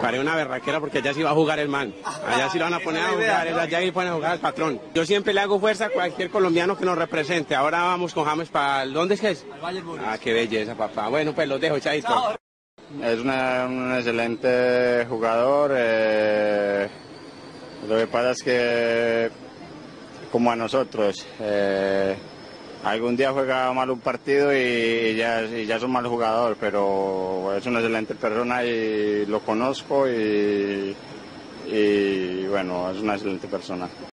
parece una berraquera porque allá sí va a jugar el man. Allá sí lo van a poner a jugar, allá sí ponen a jugar al patrón. Yo siempre le hago fuerza a cualquier colombiano que nos represente. Ahora vamos con James para... ¿Dónde es que es? Al Bayern Múnich. Ah, qué belleza, papá. Bueno, pues los dejo, chaito. Es un excelente jugador. Lo que pasa es que, como a nosotros, algún día juega mal un partido y ya es un mal jugador, pero es una excelente persona y lo conozco y bueno, es una excelente persona.